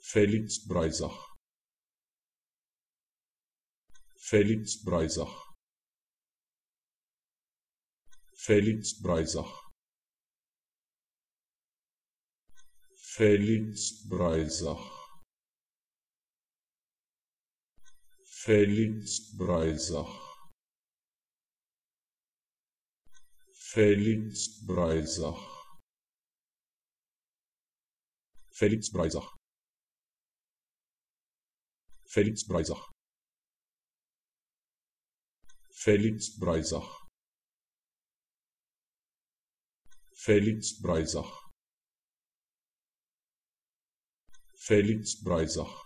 Felix Breisach, Felix Breisach, Felix Breisach, Felix Breisach, Felix Breisach, Felix Breisach, Felix Breisach, Felix Breisach, Felix Breisach, Felix Breisach, Felix Breisach,